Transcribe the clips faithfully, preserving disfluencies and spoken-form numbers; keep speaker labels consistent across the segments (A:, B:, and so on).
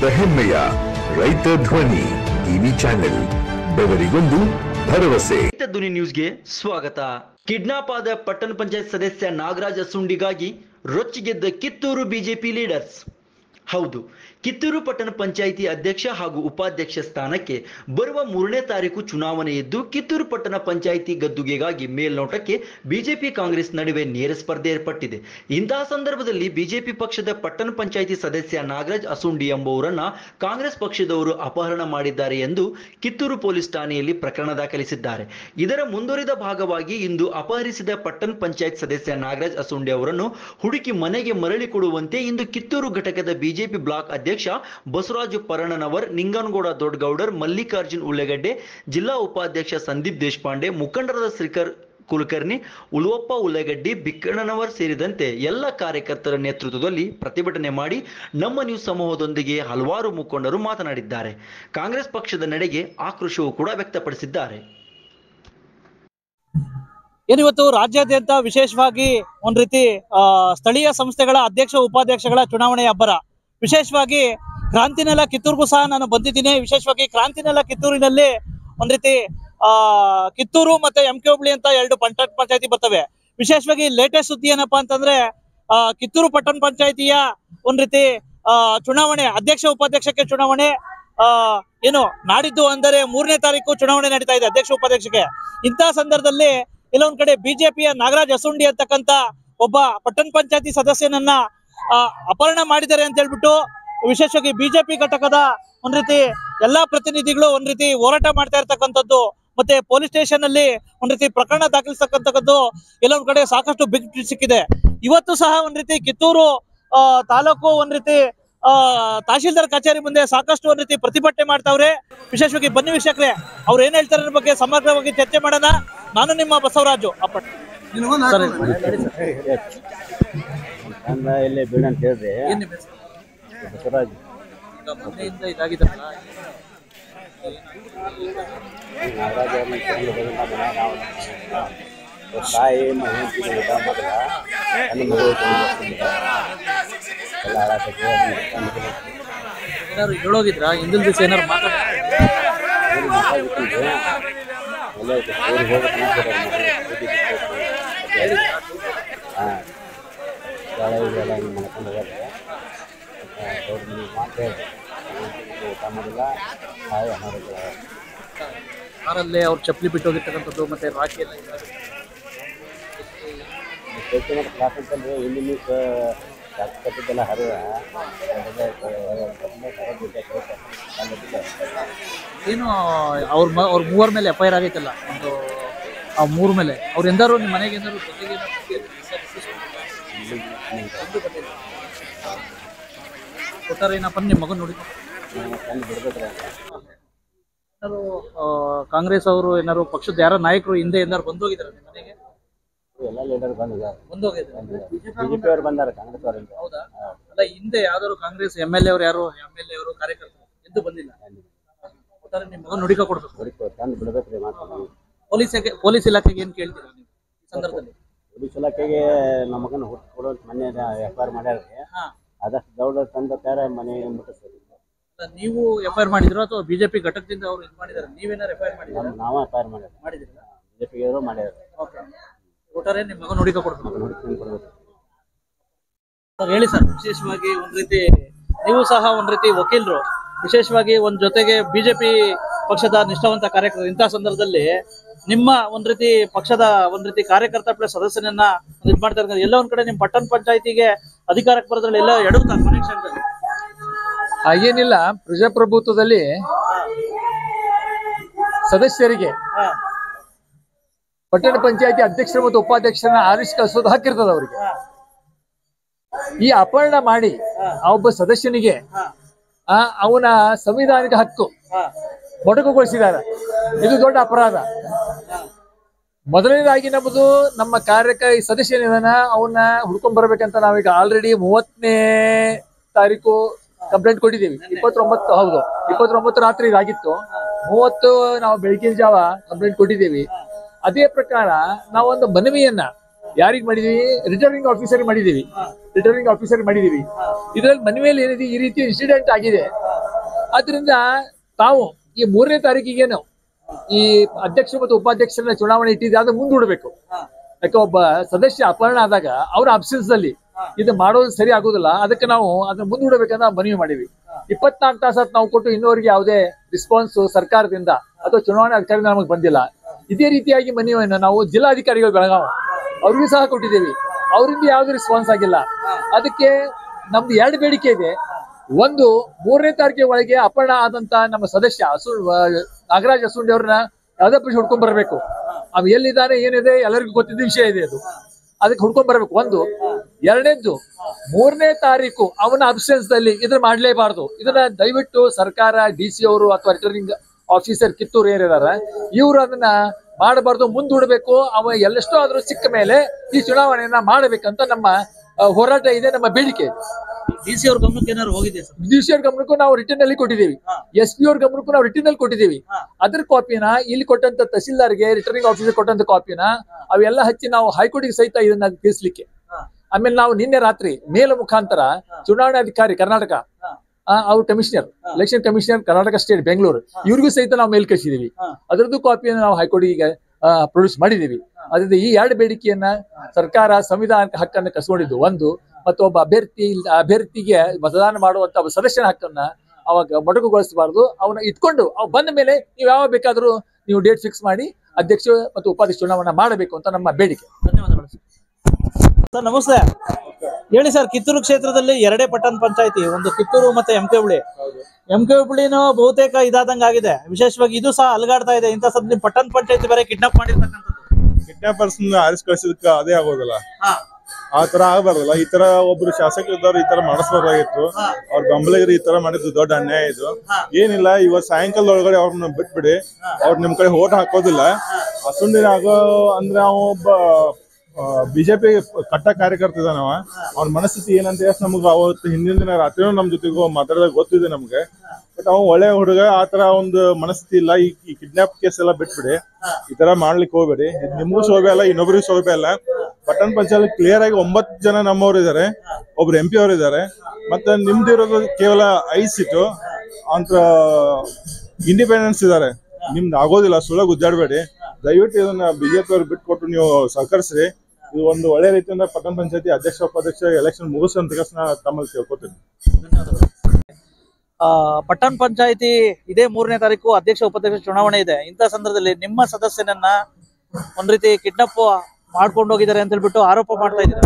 A: ಹೆಮ್ಮೆಯ ರೈತ ಧ್ವನಿ ಟಿವಿ ಚಾನೆಲ್, ಬೆವರಿಗೊಂದು ಭರವಸೆ.
B: ರೈತ ಧ್ವನಿ ನ್ಯೂಸ್ಗೆ ಸ್ವಾಗತ. ಕಿಡ್ನಾಪ್ ಆದ ಪಟ್ಟಣ ಪಂಚಾಯತ್ ಸದಸ್ಯ ನಾಗರಾಜ್ ಅಸುಂಡಿಗಾಗಿ ರೊಚ್ಚಿಗೆದ್ದ ಕಿತ್ತೂರು ಬಿಜೆಪಿ ಲೀಡರ್ಸ್. ಹೌದು, ಕಿತ್ತೂರು ಪಟ್ಟಣ ಪಂಚಾಯಿತಿ ಅಧ್ಯಕ್ಷ ಹಾಗೂ ಉಪಾಧ್ಯಕ್ಷ ಸ್ಥಾನಕ್ಕೆ ಬರುವ ಮೂರನೇ ತಾರೀಕು ಚುನಾವಣೆ ಇದ್ದು, ಕಿತ್ತೂರು ಪಟ್ಟಣ ಪಂಚಾಯಿತಿ ಗದ್ದುಗೆಗಾಗಿ ಮೇಲ್ನೋಟಕ್ಕೆ ಬಿಜೆಪಿ ಕಾಂಗ್ರೆಸ್ ನಡುವೆ ನೇರ ಸ್ಪರ್ಧೆ ಏರ್ಪಟ್ಟಿದೆ. ಇಂತಹ ಸಂದರ್ಭದಲ್ಲಿ ಬಿಜೆಪಿ ಪಕ್ಷದ ಪಟ್ಟಣ ಪಂಚಾಯಿತಿ ಸದಸ್ಯ ನಾಗರಾಜ್ ಅಸುಂಡಿ ಎಂಬುವರನ್ನ ಕಾಂಗ್ರೆಸ್ ಪಕ್ಷದವರು ಅಪಹರಣ ಮಾಡಿದ್ದಾರೆ ಎಂದು ಕಿತ್ತೂರು ಪೊಲೀಸ್ ಠಾಣೆಯಲ್ಲಿ ಪ್ರಕರಣ ದಾಖಲಿಸಿದ್ದಾರೆ. ಇದರ ಮುಂದುವರಿದ ಭಾಗವಾಗಿ ಇಂದು ಅಪಹರಿಸಿದ ಪಟ್ಟಣ ಪಂಚಾಯತ್ ಸದಸ್ಯ ನಾಗರಾಜ್ ಅಸುಂಡಿ ಅವರನ್ನು ಹುಡುಕಿ ಮನೆಗೆ ಮರಳಿ ಕೊಡುವಂತೆ ಇಂದು ಕಿತ್ತೂರು ಘಟಕದ ಬಿಜೆಪಿ ಬ್ಲಾಕ್ ಅಧ್ಯಕ್ಷ ಬಸವರಾಜು ಪರಣ್ಣನವರ್, ನಿಂಗನಗೌಡ ದೊಡ್ಡಗೌಡರ್, ಮಲ್ಲಿಕಾರ್ಜುನ್ ಉಳ್ಳೆಗಡ್ಡೆ, ಜಿಲ್ಲಾ ಉಪಾಧ್ಯಕ್ಷ ಸಂದೀಪ್ ದೇಶಪಾಂಡೆ, ಮುಖಂಡರಾದ ಶ್ರೀಕರ್ ಕುಲಕರ್ಣಿ, ಉಳುವಪ್ಪ ಉಳ್ಳೆಗಡ್ಡಿ, ಬಿಕ್ಕಣ್ಣನವರ್ ಸೇರಿದಂತೆ ಎಲ್ಲ ಕಾರ್ಯಕರ್ತರ ನೇತೃತ್ವದಲ್ಲಿ ಪ್ರತಿಭಟನೆ ಮಾಡಿ ನಮ್ಮ ನ್ಯೂಸ್ ಸಮೂಹದೊಂದಿಗೆ ಹಲವಾರು ಮುಖಂಡರು ಮಾತನಾಡಿದ್ದಾರೆ. ಕಾಂಗ್ರೆಸ್ ಪಕ್ಷದ ನಡೆಗೆ ಆಕ್ರೋಶವೂ ಕೂಡ ವ್ಯಕ್ತಪಡಿಸಿದ್ದಾರೆ.
C: ಏನಿವತ್ತು ರಾಜ್ಯಾದ್ಯಂತ ವಿಶೇಷವಾಗಿ ಒಂದ್ ರೀತಿ ಸ್ಥಳೀಯ ಸಂಸ್ಥೆಗಳ ಅಧ್ಯಕ್ಷ ಉಪಾಧ್ಯಕ್ಷಗಳ ಚುನಾವಣೆ ಅಬ್ಬರ. ವಿಶೇಷವಾಗಿ ಕ್ರಾಂತಿನೆಲ್ಲ ಕಿತ್ತೂರಿಗೂ ಸಹ ನಾನು ಬಂದಿದ್ದೀನಿ. ವಿಶೇಷವಾಗಿ ಕ್ರಾಂತಿನೆಲ್ಲ ಕಿತ್ತೂರಿನಲ್ಲಿ ಒಂದ್ ರೀತಿ ಆ ಕಿತ್ತೂರು ಮತ್ತೆ ಎಂ ಕೆ ಹುಬ್ಳಿ ಅಂತ ಎರಡು ಪಂಚಾಯತ್ ಪಂಚಾಯತಿ ಬರ್ತವೆ. ವಿಶೇಷವಾಗಿ ಲೇಟೆಸ್ಟ್ ಸುದ್ದಿ ಏನಪ್ಪಾ ಅಂತಂದ್ರೆ ಆ ಕಿತ್ತೂರು ಪಟ್ಟಣ ಪಂಚಾಯತಿಯ ಒಂದ್ ರೀತಿ ಆ ಚುನಾವಣೆ, ಅಧ್ಯಕ್ಷ ಉಪಾಧ್ಯಕ್ಷಕ್ಕೆ ಚುನಾವಣೆ ಆ ಏನು ನಾಡಿದ್ದು ಅಂದರೆ ಮೂರನೇ ತಾರೀಕು ಚುನಾವಣೆ ನಡೀತಾ ಇದೆ ಅಧ್ಯಕ್ಷ ಉಪಾಧ್ಯಕ್ಷಕ್ಕೆ. ಇಂತಹ ಸಂದರ್ಭದಲ್ಲಿ ಕೆಲವೊಂದ್ ಕಡೆ ಬಿಜೆಪಿಯ ನಾಗರಾಜ್ ಅಸುಂಡಿ ಅಂತಕ್ಕಂತ ಒಬ್ಬ ಪಟ್ಟಣ ಪಂಚಾಯತಿ ಸದಸ್ಯನನ್ನ ಅಪಹರಣ ಮಾಡಿದ್ದಾರೆ ಅಂತ ಹೇಳ್ಬಿಟ್ಟು ವಿಶೇಷವಾಗಿ ಬಿಜೆಪಿ ಘಟಕದ ಒಂದ್ ರೀತಿ ಎಲ್ಲಾ ಪ್ರತಿನಿಧಿಗಳು ಒಂದ್ ರೀತಿ ಹೋರಾಟ ಮಾಡ್ತಾ ಇರ್ತಕ್ಕಂಥದ್ದು, ಮತ್ತೆ ಪೊಲೀಸ್ ಸ್ಟೇಷನ್ ಅಲ್ಲಿ ಒಂದ್ ರೀತಿ ಪ್ರಕರಣ ದಾಖಲಿಸತಕ್ಕಂಥದ್ದು ಕೆಲವೊಂದ್ ಕಡೆ ಸಾಕಷ್ಟು ಬಿಗ್ ಸಿಕ್ಕಿದೆ. ಇವತ್ತು ಸಹ ಒಂದ್ ರೀತಿ ಕಿತ್ತೂರು ಅಹ್ ತಾಲೂಕು ಒಂದ್ ರೀತಿ ಅಹ್ ತಹಶೀಲ್ದಾರ್ ಕಚೇರಿ ಮುಂದೆ ಸಾಕಷ್ಟು ಒಂದ್ ರೀತಿ ಪ್ರತಿಭಟನೆ ಮಾಡ್ತಾವ್ರೆ. ವಿಶೇಷವಾಗಿ ಬನ್ನಿ ವೀಕ್ಷಕರೇ, ಅವ್ರು ಏನ್ ಹೇಳ್ತಾರೆ ಅನ್ನೋ ಬಗ್ಗೆ ಸಮಗ್ರವಾಗಿ ಚರ್ಚೆ ಮಾಡೋಣ. ನಾನು ನಿಮ್ಮ ಬಸವರಾಜು ಅಪ್ಪಟ್.
D: ಇಲ್ಲೇ ಬೀಡ ಅಂತ ಹೇಳ್ರಿ ಬಸವರಾಜು
C: ಇದಾಗಿದ್ದಾರಲ್ಲ
D: ತಾಯಿ ಊಟ ಮಾಡಿಲ್ಲ
C: ಏನಾದ್ರು ಹೇಳೋಗಿದ್ರ ಹಿಂದಿನ ದಿವಸ ಏನಾರು ಮಾತಾಡ
D: ಹಾಂ ಎಲ್ಲ ಹಿಂಗೆ ಮಾಡ್ಕೊಂಡು ಹೋಗೋದು ದೊಡ್ಡ ಮನೆ ಮಾತು ಊಟ ಮಾಡಿಲ್ಲ ತಾಯಿ ಅನಾರೋಗ್ಯ
C: ಕಾರಲ್ಲೇ ಅವ್ರು ಚಪ್ಪಲಿ ಬಿಟ್ಟು ಹೋಗಿರ್ತಕ್ಕಂಥದ್ದು ಮತ್ತೆ ರಾಖಿ ಎಲ್ಲ
D: ಕ್ಲಾಸ್ ಅಂತಂದ್ರೆ ಇಲ್ಲಿ ಕಟ್ಟಿದ್ದೆಲ್ಲ ಹರಿವ
C: ಏನು ಅವ್ರ ಅವ್ರ ಮೂವರ ಮೇಲೆ ಎಫ್ ಐ ಆರ್ ಆಗೈತಲ್ಲ, ಒಂದು ಆ ಮೂರ ಮೇಲೆ ಅವ್ರು ಎಂದಾರು ನಿಮ್ಮ ಮನೆಗೆ ಏನಾದ್ರು ಜೊತೆಗೆ ಕೊಟ್ಟಾರ ಏನಪ್ಪ ನಿಮ್ಮ ಮಗನ ನೋಡಿ ಏನಾರು ಕಾಂಗ್ರೆಸ್ ಅವರು ಏನಾರು ಪಕ್ಷದ ಯಾರೋ ನಾಯಕರು ಹಿಂದೆ ಏನಾರು ಬಂದೋಗಿದಾರೆ ನಿಮ್ಮ ಮನೆಗೆ?
D: ಎಲ್ಲ ಲೀಡರ್ ಬಂದಿದ್ದಾರೆ,
C: ಬಂದೋಗಿದ್ದಾರೆ.
D: ಬಿಜೆಪಿ ಅವರು ಬಂದಾರೆ, ಕಾಂಗ್ರೆಸ್ ಅವರು.
C: ಹೌದಾ? ಅಲ್ಲ, ಹಿಂದೆ ಯಾವ್ದಾದ್ರು ಕಾಂಗ್ರೆಸ್ ಎಂ ಎಲ್ ಎ ಅವರು ಯಾರು ಎಂ ಎಲ್ ಎ ಅವರು ಕಾರ್ಯಕರ್ತರು ಎಂದು ಬಂದಿಲ್ಲ? ನಿಮ್ಮ ಮಗನ ನುಡಿಕ ಕೊಡ್ಬೇಕು,
D: ತಂದು ಬಿಡ್ಬೇಕ್ರಿ. ಮಾತು
C: ಪೊಲೀಸ್ ಪೊಲೀಸ್ ಇಲಾಖೆಗೆ ಏನ್ ಕೇಳ್ತೀರಾ ನೀವು ಈ ಸಂದರ್ಭದಲ್ಲಿ?
D: ಪೊಲೀಸ್ ಇಲಾಖೆಗೆ ನಮ್ಮ ಮಗನ ಹುಟ್ಟು ಕೊಡುವಂತ ಮನೆ ಎಫ್ ಐ ಆರ್ ಮಾಡ್ಯಾರ್ರಿ. ಆದಷ್ಟು ದೌಡ ತಂದ ಪ್ಯಾರ ಮನೆ ಮುಟ್ಟಿಸ್ತೀವಿ.
C: ನೀವು ಎಫ್ ಐ ಆರ್ ಮಾಡಿದ್ರು ಅಥವಾ ಬಿಜೆಪಿ ಘಟಕದಿಂದ ಅವ್ರು ಇದು ಮಾಡಿದಾರೆ? ನೀವೇನಾರು ಎಫ್ ಐ ಆರ್ ಮಾಡಿದ್ರೆ?
D: ನಾವು ಎಫ್ ಐ ಆರ್ ಮಾಡಿದ್ವಿ.
C: ಮಾಡಿದಿಲ್ಲ?
D: ಬಿಜೆಪಿಗೆ ಅವರು ಮಾಡ್ಯಾರ.
C: ಒಟ್ಟಾರೆ ನಿಮ್ಮ ಮಗನ ನುಡಿಕ ಕೊಡ್ಬೇಕು.
D: ನೋಡ್ಕೊಂಡು ಕೊಡ್ಬೇಕು
C: ಸರ್. ಹೇಳಿ ಸರ್. ವಿಶೇಷವಾಗಿ ಒಂದ್ ರೀತಿ ನೀವು ಸಹ ಒಂದ್ ರೀತಿ ವಕೀಲರು, ವಿಶೇಷವಾಗಿ ಒಂದ್ ಜೊತೆಗೆ ಬಿಜೆಪಿ ಪಕ್ಷದ ನಿಷ್ಠಾವಂತ ಕಾರ್ಯಕರ್ತರು, ಇಂತಹ ಸಂದರ್ಭದಲ್ಲಿ ನಿಮ್ಮ ಒಂದ್ ರೀತಿ ಪಕ್ಷದ ಒಂದ್ ರೀತಿ ಕಾರ್ಯಕರ್ತ ಪ್ಲಸ್ ಸದಸ್ಯನನ್ನ ಇದ್ ಮಾಡ್ತಾ ಇರ್ತಾರೆ. ಎಲ್ಲ ಒಂದ್ ಕಡೆ ನಿಮ್ ಪಟ್ಟಣ ಪಂಚಾಯತಿಗೆ ಅಧಿಕಾರಕ್ಕೆ ಬರೋದ್ರಲ್ಲಿ ಎಲ್ಲ ಎಡುತ್ತಾರೆ ಕನೆಕ್ಷನ್.
E: ಹಾಗೇನಿಲ್ಲ, ಪ್ರಜಾಪ್ರಭುತ್ವದಲ್ಲಿ ಸದಸ್ಯರಿಗೆ ಪಟ್ಟಣ ಪಂಚಾಯತಿ ಅಧ್ಯಕ್ಷರು ಮತ್ತು ಉಪಾಧ್ಯಕ್ಷರನ್ನ ಆರಿಸಿ ಕಳಿಸೋದು ಹಕ್ಕಿರ್ತದ ಅವರಿಗೆ. ಈ ಅಪಹರಣ ಮಾಡಿ ಆ ಒಬ್ಬ ಸದಸ್ಯನಿಗೆ ಆ ಅವನ ಸಂವಿಧಾನಿಕ ಹಕ್ಕು ಮೊಟಕುಗೊಳಿಸಿದ್ದಾರೆ. ಇದು ದೊಡ್ಡ ಅಪರಾಧ. ಮೊದಲನೇದಾಗಿ ನಮ್ಮದು ನಮ್ಮ ಕಾರ್ಯಕ ಸದಸ್ಯನಿದಾನ ಅವನ್ನ ಹುಡ್ಕೊಂಡ್ ಬರ್ಬೇಕಂತ ನಾವೀಗ ಆಲ್ರೆಡಿ ಮೂವತ್ತನೇ ತಾರೀಕು ಕಂಪ್ಲೇಂಟ್ ಕೊಟ್ಟಿದ್ದೀವಿ. ಇಪ್ಪತ್ತೊಂಬತ್ತು ಹೌದು ಇಪ್ಪತ್ತೊಂಬತ್ತು ರಾತ್ರಿ ಇದಾಗಿತ್ತು. ಮೂವತ್ತು ನಾವು ಬೆಳಗಿನ ಜಾವ ಕಂಪ್ಲೇಂಟ್ ಕೊಟ್ಟಿದ್ದೀವಿ. ಅದೇ ಪ್ರಕಾರ ನಾವೊಂದು ಮನವಿಯನ್ನ ಯಾರಿಗೆ ಮಾಡಿದೀವಿ? ರಿಟರ್ನಿಂಗ್ ಆಫೀಸರ್ ಮಾಡಿದೀವಿ ರಿಟರ್ನಿಂಗ್ ಆಫೀಸರ್ ಮಾಡಿದೀವಿ. ಇದರಲ್ಲಿ ಮನವಿಯಲ್ಲಿ ಏನಿದೆ, ಈ ರೀತಿ ಇನ್ಸಿಡೆಂಟ್ ಆಗಿದೆ, ಆದ್ರಿಂದ ತಾವು ಈ ಮೂರನೇ ತಾರೀಕಿಗೇನು ಈ ಅಧ್ಯಕ್ಷ ಮತ್ತು ಉಪಾಧ್ಯಕ್ಷರನ್ನ ಚುನಾವಣೆ ಇಟ್ಟಿದೆ ಅದು ಮುಂದೂಡಬೇಕು. ಯಾಕೆ ಒಬ್ಬ ಸದಸ್ಯ ಅಪಹರಣ ಆದಾಗ ಅವ್ರ ಅಬ್ಸೆನ್ಸ್ ಅಲ್ಲಿ ಇದು ಮಾಡೋದು ಸರಿ ಆಗುದಿಲ್ಲ, ಅದಕ್ಕೆ ನಾವು ಅದನ್ನ ಮುಂದೂಡಬೇಕಂತ ಮನವಿ ಮಾಡಿವಿ. ಇಪ್ಪತ್ನಾಲ್ಕು ತಾಸು ನಾವು ಕೊಟ್ಟು ಇನ್ನೋರಿಗೆ ಯಾವುದೇ ರೆಸ್ಪಾನ್ಸ್ ಸರ್ಕಾರದಿಂದ ಅಥವಾ ಚುನಾವಣಾ ಅಧಿಕಾರಿಯಿಂದ ನಮಗೆ ಬಂದಿಲ್ಲ. ಇದೇ ರೀತಿಯಾಗಿ ಮನವಿಯನ್ನು ನಾವು ಜಿಲ್ಲಾಧಿಕಾರಿಗಳು ಬೆಳಗಾವಿ ಅವ್ರಿಗೂ ಸಹ ಕೊಟ್ಟಿದ್ದೇವೆ, ಅವರಿಂದ ಯಾವುದೇ ರೆಸ್ಪಾನ್ಸ್ ಆಗಿಲ್ಲ. ಅದಕ್ಕೆ ನಮ್ದು ಎರಡು ಬೇಡಿಕೆ ಇದೆ. ಒಂದು, ಮೂರನೇ ತಾರೀಕಿನ ಒಳಗೆ ಅಪಹರಣ ಆದಂತ ನಮ್ಮ ಸದಸ್ಯ ಅಸು ನಾಗರಾಜ್ ಅಸುಂಡಿ ಅವ್ರನ್ನ ಯಾವ್ದೇ ಪಕ್ಷ ಹುಡ್ಕೊಂಡ್ ಬರ್ಬೇಕು. ಅವ್ ಎಲ್ಲಿದ್ದಾನೆ ಏನಿದೆ ಎಲ್ಲರಿಗೂ ಗೊತ್ತಿದ್ದ ವಿಷಯ ಇದೆ, ಅದು ಅದಕ್ಕೆ ಹುಡ್ಕೊಂಡ್ ಬರ್ಬೇಕು. ಒಂದು. ಎರಡನೇದ್ದು, ಮೂರನೇ ತಾರೀಕು ಅವನ ಅಬ್ಸೆನ್ಸ್ ದಲ್ಲಿ ಇದನ್ನ ಮಾಡ್ಲೇಬಾರ್ದು. ಇದನ್ನ ದಯವಿಟ್ಟು ಸರ್ಕಾರ, ಡಿ ಸಿ ಅವರು ಅಥವಾ ರಿಟರ್ನಿಂಗ್ ಆಫೀಸರ್ ಕಿತ್ತೂರು ಏರಿದಾರ ಇವರು ಅದನ್ನ ಮಾಡಬಾರ್ದು, ಮುಂದೂಡಬೇಕು. ಅವ ಎಲ್ಲೆಷ್ಟೋ ಆದ್ರೂ ಸಿಕ್ಕ ಮೇಲೆ ಈ ಚುನಾವಣೆಯನ್ನ ಮಾಡಬೇಕಂತ ನಮ್ಮ ಹೋರಾಟ ಇದೆ, ನಮ್ಮ ಬೇಡಿಕೆ.
C: ಡಿ ಸಿ ಅವ್ರ ಗಮನಕ್ಕೆ ಏನಾದ್ರು ಹೋಗಿದೆ ಸರ್?
E: ಡಿ ಸಿ ಅವ್ರ ಗಮನಕ್ಕೂ ನಾವು ರಿಟರ್ನ್ ಅಲ್ಲಿ ಕೊಟ್ಟಿದ್ದೀವಿ, ಎಸ್ ಪಿ ಅವ್ರ ಗಮನಕ್ಕೂ ನಾವು ರಿಟರ್ನ್ ಅಲ್ಲಿ ಕೊಟ್ಟಿದ್ದೀವಿ. ಅದ್ರ ಕಾಪಿನ ಇಲ್ಲಿ ಕೊಟ್ಟಂತ ತಹಸೀಲ್ದಾರ್ಗೆ, ರಿಟರ್ನಿಂಗ್ ಆಫೀಸರ್ ಕೊಟ್ಟಂತ ಕಾಪಿನ ಅವೆಲ್ಲ ಹಚ್ಚಿ ನಾವು ಹೈಕೋರ್ಟ್ಗೆ ಸಹಿತ ಇದನ್ನ ತಿಳಿಸ್ಲಿಕ್ಕೆ. ಆಮೇಲೆ ನಾವು ನಿನ್ನೆ ರಾತ್ರಿ ಮೇಲ್ ಮುಖಾಂತರ ಚುನಾವಣಾಧಿಕಾರಿ ಕರ್ನಾಟಕ ಅವ್ರ commissioner, election commissioner Karnataka state Bengaluru, ಇವ್ರಿಗೂ ಸಹಿತ ನಾವು ಮೇಲ್ ಕಳಿಸಿದೀವಿ. ಅದರದ್ದು ಕಾಪಿಯನ್ನು ನಾವು ಹೈಕೋರ್ಟ್ಗೆ ಪ್ರೊಡ್ಯೂಸ್ ಮಾಡಿದೀವಿ. ಅದರಿಂದ ಈ ಎರಡು ಬೇಡಿಕೆಯನ್ನ ಸರ್ಕಾರ ಸಂವಿಧಾನಕ್ಕೆ ಹಕ್ಕನ್ನು ಕಸ್ಕೊಂಡಿದ್ದು ಒಂದು, ಮತ್ತು ಒಬ್ಬ ಅಭ್ಯರ್ಥಿ ಅಭ್ಯರ್ಥಿಗೆ ಮತದಾನ ಮಾಡುವಂತ ಒಬ್ಬ ಸದಸ್ಯನ ಹಕ್ಕನ್ನ ಅವಾಗ ಮೊಟಕುಗೊಳಿಸಬಾರ್ದು. ಅವನ್ನ ಇಟ್ಕೊಂಡು ಅವ್ ಬಂದ ಮೇಲೆ ನೀವು ಯಾವ ಬೇಕಾದ್ರೂ ನೀವು ಡೇಟ್ ಫಿಕ್ಸ್ ಮಾಡಿ ಅಧ್ಯಕ್ಷ ಮತ್ತು ಉಪಾಧ್ಯಕ್ಷ ಚುನಾವಣೆ ಮಾಡಬೇಕು ಅಂತ ನಮ್ಮ ಬೇಡಿಕೆ.
C: ಧನ್ಯವಾದಗಳು ಸರ್. ನಮಸ್ತೆ. ಹೇಳಿ ಸರ್, ಕಿತ್ತೂರು ಕ್ಷೇತ್ರದಲ್ಲಿ ಎರಡೇ ಪಟ್ಟಣ ಪಂಚಾಯತಿ, ಒಂದು ಕಿತ್ತೂರು ಮತ್ತೆ M K Hubli. M K ಹುಬ್ಳಿನೂ ಬಹುತೇಕ ಇದಾದಂಗ ಆಗಿದೆ, ವಿಶೇಷವಾಗಿ ಇದು ಸಹ ಅಲಗಾಡ್ತಾ ಇದೆ. ಇಂಥ ಸದ್ ನಿಮ್ ಪಟ್ಟಣ ಪಂಚಾಯತಿ ಬೇರೆ ಕಿಡ್ನಾಪ್ ಮಾಡಿರ್ತಕ್ಕಂಥದ್ದು.
F: ಕಿಡ್ನಾಪರ್ಸ್ ಆರಿಸಿ ಕಳಿಸೋದಕ್ಕೆ ಅದೇ ಆಗೋದಿಲ್ಲ, ಆ ತರ ಆಗಬಾರ್ದಲ್ಲ. ಈ ತರ ಒಬ್ರು ಶಾಸಕರಿದ್ದವ್ರು ಈ ತರ ಮಾಡಿಸ್ಬಾರ್ದಾಗಿತ್ತು. ಅವ್ರ ಬೆಂಬಲಿಗರು ಈ ತರ ಮಾಡಿದ್ದು ದೊಡ್ಡ ಅನ್ಯಾಯ ಇದು. ಏನಿಲ್ಲ, ಇವತ್ತು ಸಾಯಂಕಾಲದೊಳಗಡೆ ಅವ್ರನ್ನ ಬಿಟ್ಬಿಡಿ, ಅವ್ರು ನಿಮ್ ಕಡೆ ಓಟ್ ಹಾಕೋದಿಲ್ಲ. ಅಸುಂಡಿನ ಆಗೋ ಅಂದ್ರೆ ಅವ ಒಬ್ಬ ಬಿಜೆಪಿ ಕಟ್ಟ ಕಾರ್ಯಕರ್ತ ಇದಾನವ. ಅವ್ನ ಮನಸ್ಥಿತಿ ಏನಂತ ಹೇಳಿ ನಮ್ಗೆ ಅವತ್ತು ಹಿಂದಿನ ದಿನ ರಾತ್ರಿನೂ ನಮ್ ಜೊತೆಗೂ ಮಾತಾಡಿದಾಗ ಗೊತ್ತಿದೆ ನಮ್ಗೆ. ಬಟ್ ಅವ್ ಒಳ್ಳೆ ಹುಡುಗ, ಆತರ ಒಂದು ಮನಸ್ಥಿತಿ ಇಲ್ಲ. ಈ ಕಿಡ್ನಾಪ್ ಕೇಸ್ ಎಲ್ಲ ಬಿಟ್ಬಿಡಿ, ಈ ತರ ಮಾಡ್ಲಿಕ್ಕೆ ಹೋಗ್ಬೇಡಿ. ಇದು ನಿಮಗೂ ಸೌಭ್ಯ ಅಲ್ಲ, ಇನ್ನೊಬ್ರಿಗೂ ಸೌಭ್ಯ ಅಲ್ಲ. ಪಟ್ಟಣ ಪಂಚಾಯತ್ ಕ್ಲಿಯರ್ ಆಗಿ ಒಂಬತ್ತು ಜನ ನಮ್ಮವ್ರು ಇದಾರೆ, ಒಬ್ರು ಎಂ ಪಿ ಅವ್ರು ಇದಾರೆ. ಮತ್ತೆ ನಿಮ್ದಿರೋದು ಕೇವಲ ಐದು ಸೀಟು ಅಂತ ಇಂಡಿಪೆಂಡೆನ್ಸ್ ಇದಾರೆ. ನಿಮ್ದು ಆಗೋದಿಲ್ಲ, ಸುಳ್ಳ ಗುದ್ದಾಡಬೇಡಿ. ದಯವಿಟ್ಟು ಇದನ್ನ ಬಿಜೆಪಿ ಅವ್ರು ಬಿಟ್ಕೊಟ್ಟು ನೀವು ಸಹಕರಿಸ್ರಿ. ಇದು ಒಂದು ಒಳ್ಳೆ ರೀತಿಯಿಂದ ಪಟ್ಟಣ ಪಂಚಾಯತಿ ಅಧ್ಯಕ್ಷ ಉಪಾಧ್ಯಕ್ಷ ಎಲೆಕ್ಷನ್ ಮುಗಿಸಂತ ತಮ್ಮಲ್ಲಿ ಕೇಳ್ಕೊತೀನಿ.
C: ಪಟ್ಟಣ ಪಂಚಾಯತಿ ಇದೇ ಮೂರನೇ ತಾರೀಕು ಅಧ್ಯಕ್ಷ ಉಪಾಧ್ಯಕ್ಷ ಚುನಾವಣೆ ಇದೆ. ಇಂಥ ಸಂದರ್ಭದಲ್ಲಿ ನಿಮ್ಮ ಸದಸ್ಯನನ್ನ ಒಂದ್ ರೀತಿ ಕಿಡ್ನಾಪ್ ಮಾಡ್ಕೊಂಡು ಹೋಗಿದ್ದಾರೆ ಅಂತ ಹೇಳ್ಬಿಟ್ಟು ಆರೋಪ ಮಾಡ್ತಾ ಇದ್ದಾರೆ.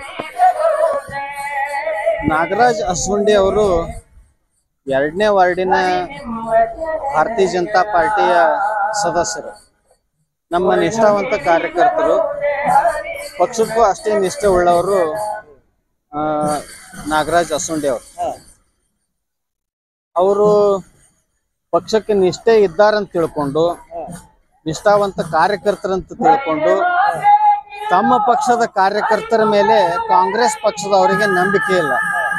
G: ನಾಗರಾಜ್ ಅಸುಂಡಿ ಅವರು ಎರಡನೇ ವಾರ್ಡಿನ ಭಾರತೀಯ ಜನತಾ ಪಾರ್ಟಿಯ ಸದಸ್ಯರು, ನಮ್ಮ ನಿಷ್ಠಾವಂತ ಕಾರ್ಯಕರ್ತರು. ಪಕ್ಷಕ್ಕೂ ಅಷ್ಟೇ ನಿಷ್ಠೆ ಉಳ್ಳವರು ನಾಗರಾಜ್ ಅಸುಂಡಿ ಅವರು. ಅವರು ಪಕ್ಷಕ್ಕೆ ನಿಷ್ಠೆ ಇದ್ದಾರಂತ ತಿಳ್ಕೊಂಡು, ನಿಷ್ಠಾವಂತ ಕಾರ್ಯಕರ್ತರಂತ ತಿಳ್ಕೊಂಡು, ತಮ್ಮ ಪಕ್ಷದ ಕಾರ್ಯಕರ್ತರ ಮೇಲೆ ಕಾಂಗ್ರೆಸ್ ಪಕ್ಷದವರಿಗೆ ನಂಬಿಕೆ ಇಲ್ಲ.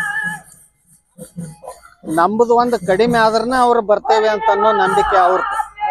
G: ನಂಬುದು ಒಂದು ಕಡಿಮೆ ಆದ್ರನ ಅವ್ರು ಬರ್ತೇವೆ ಅಂತ ಅನ್ನೋ ನಂಬಿಕೆ ಅವ್ರದ್ದು.